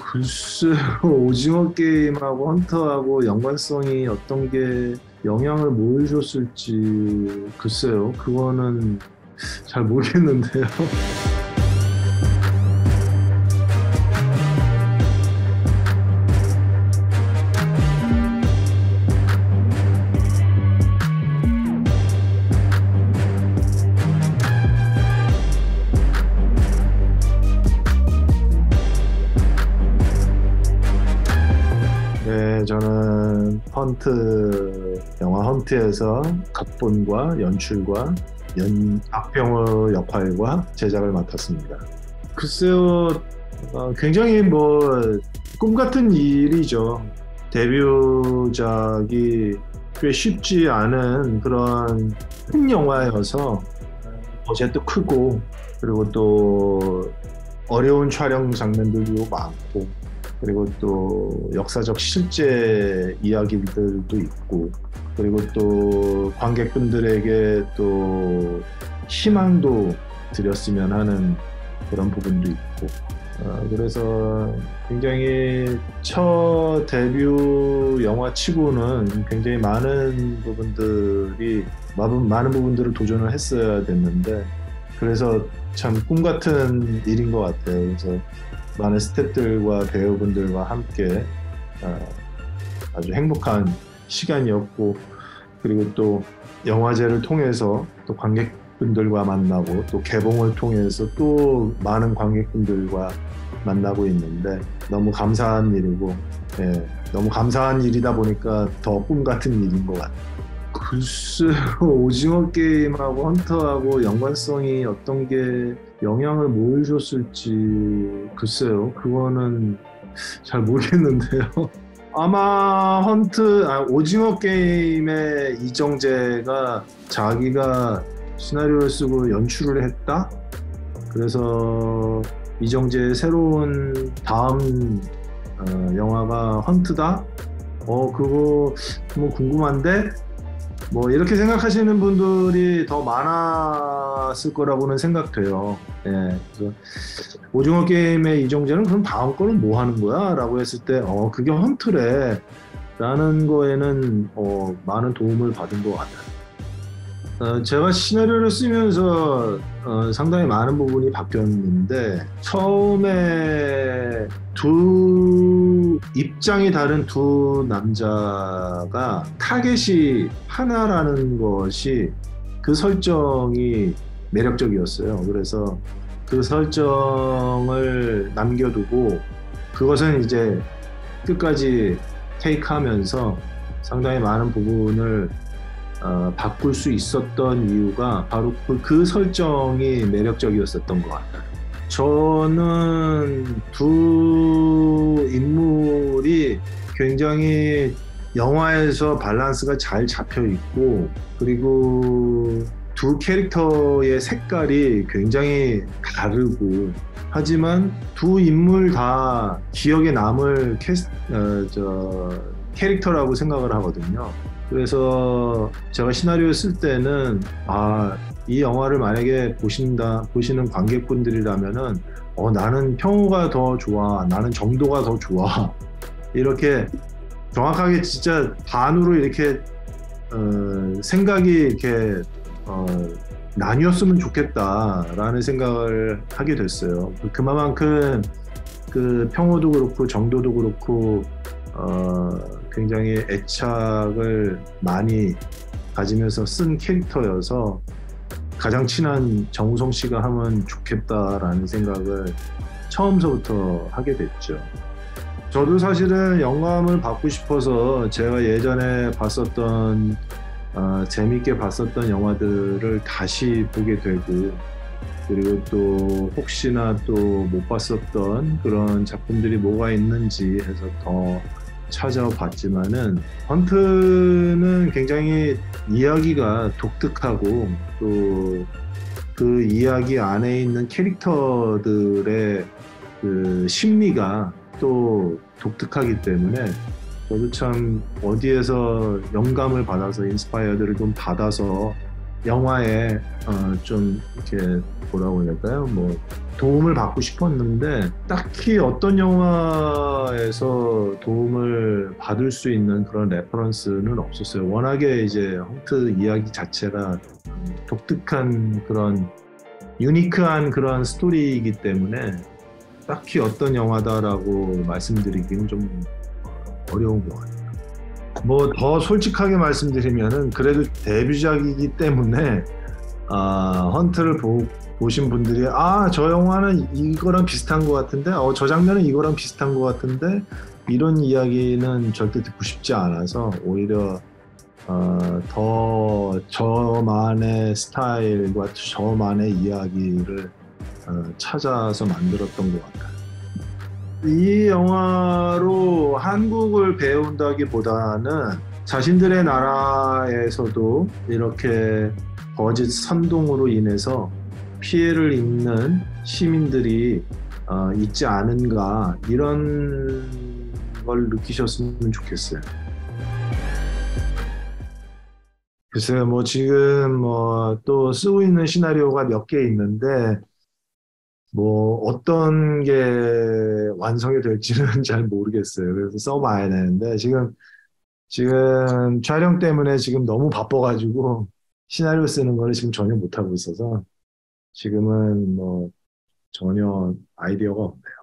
글쎄요, 오징어 게임하고 헌터하고 연관성이 어떤 게 영향을 뭘 줬을지, 글쎄요, 그거는 잘 모르겠는데요. 네, 저는 영화 헌트에서 각본과 연출과 박병호 역할과 제작을 맡았습니다. 글쎄요, 굉장히 꿈 같은 일이죠. 데뷔작이 꽤 쉽지 않은 그런 큰 영화여서 버젯도 크고, 그리고 또 어려운 촬영 장면들도 많고, 그리고 또 역사적 실제 이야기들도 있고, 그리고 또 관객분들에게 또 희망도 드렸으면 하는 그런 부분도 있고, 그래서 굉장히 첫 데뷔 영화치고는 굉장히 많은 부분들을 도전을 했어야 됐는데, 그래서 참 꿈 같은 일인 것 같아요. 그래서 많은 스태프들과 배우분들과 함께 아주 행복한 시간이었고, 그리고 또 영화제를 통해서 또 관객분들과 만나고, 또 개봉을 통해서 또 많은 관객분들과 만나고 있는데 너무 감사한 일이고, 너무 감사한 일이다 보니까 더 꿈 같은 일인 것 같아요. 글쎄요, 오징어 게임하고 헌터하고 연관성이 어떤 게 영향을 뭘 줬을지, 글쎄요, 그거는 잘 모르겠는데요. 아마 오징어 게임의 이정재가 자기가 시나리오를 쓰고 연출을 했다? 그래서 이정재의 새로운 다음 영화가 헌트다? 그거 궁금한데? 이렇게 생각하시는 분들이 더 많았을 거라고는 생각돼요. 그래서 오징어 게임의 이정재는 그럼 다음 거는 뭐 하는 거야? 라고 했을 때, 그게 헌트래. 라는 거에는 많은 도움을 받은 것 같아요. 제가 시나리오를 쓰면서 상당히 많은 부분이 바뀌었는데, 처음에 입장이 다른 두 남자가 타겟이 하나라는 것이, 그 설정이 매력적이었어요. 그래서 그 설정을 남겨두고 그것은 이제 끝까지 테이크하면서 상당히 많은 부분을 바꿀 수 있었던 이유가 바로 그 설정이 매력적이었었던 것 같아요. 저는 두 인물이 굉장히 영화에서 밸런스가 잘 잡혀 있고, 그리고 두 캐릭터의 색깔이 굉장히 다르고, 하지만 두 인물 다 기억에 남을 캐릭터라고 생각을 하거든요. 그래서 제가 시나리오 쓸 때는 이 영화를 만약에 보시는 관객분들이라면은 나는 평호가 더 좋아, 나는 정도가 더 좋아, 이렇게 정확하게 진짜 반으로 이렇게 생각이 이렇게 나뉘었으면 좋겠다라는 생각을 하게 됐어요. 그만큼 그 평호도 그렇고 정도도 그렇고 굉장히 애착을 많이 가지면서 쓴 캐릭터여서 가장 친한 정우성 씨가 하면 좋겠다라는 생각을 처음서부터 하게 됐죠. 저도 사실은 영감을 받고 싶어서 제가 예전에 재밌게 봤었던 영화들을 다시 보게 되고, 그리고 또 혹시나 또 못 봤었던 그런 작품들이 뭐가 있는지 해서 더 찾아봤지만은, 헌트는 굉장히 이야기가 독특하고, 또 그 이야기 안에 있는 캐릭터들의 그 심리가 또 독특하기 때문에, 저도 참 어디에서 영감을 받아서 인스파이어들을 좀 받아서 영화에 좀 이렇게 뭐라고 해야 될까요? 도움을 받고 싶었는데 딱히 어떤 영화에서 도움을 받을 수 있는 그런 레퍼런스는 없었어요. 워낙에 이제 헌트 이야기 자체가 독특한 그런 유니크한 그런 스토리이기 때문에 딱히 어떤 영화다라고 말씀드리기는 좀 어려운 것 같아요. 뭐 더 솔직하게 말씀드리면은 그래도 데뷔작이기 때문에 헌트를 보신 분들이 저 영화는 이거랑 비슷한 것 같은데 저 장면은 이거랑 비슷한 것 같은데 이런 이야기는 절대 듣고 싶지 않아서 오히려 더 저만의 스타일과 저만의 이야기를 찾아서 만들었던 것 같아요. 이 영화로 한국을 배운다기보다는 자신들의 나라에서도 이렇게 거짓 선동으로 인해서 피해를 입는 시민들이 있지 않은가 이런 걸 느끼셨으면 좋겠어요. 글쎄요, 뭐 지금 뭐 또 쓰고 있는 시나리오가 몇 개 있는데 뭐 어떤 게 완성이 될지는 잘 모르겠어요. 그래서 써봐야 되는데 지금 촬영 때문에 지금 너무 바빠가지고 시나리오 쓰는 거를 지금 전혀 못하고 있어서 지금은 뭐 전혀 아이디어가 없네요.